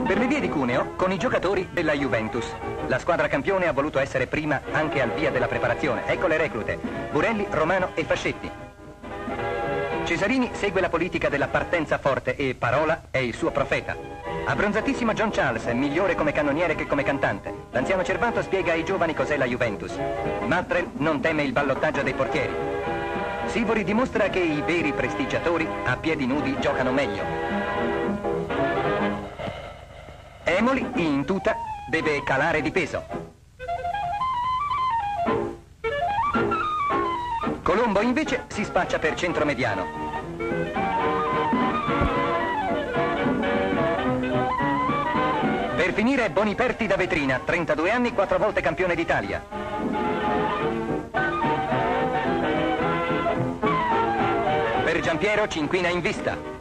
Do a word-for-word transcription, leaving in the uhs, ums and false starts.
Per le vie di Cuneo, con i giocatori della Juventus. La squadra campione ha voluto essere prima anche al via della preparazione. Ecco le reclute: Burelli, Romano e Fascetti. Cesarini segue la politica della partenza forte e Parola è il suo profeta. Abbronzatissimo John Charles, migliore come cannoniere che come cantante. L'anziano Cervato spiega ai giovani cos'è la Juventus. Mattrell non teme il ballottaggio dei portieri. Sivori dimostra che i veri prestigiatori a piedi nudi giocano meglio. Emoli, in tuta, deve calare di peso. Colombo invece si spaccia per centromediano. Per finire Boniperti da vetrina, trentadue anni, quattro volte campione d'Italia. Per Giampiero cinquina in vista.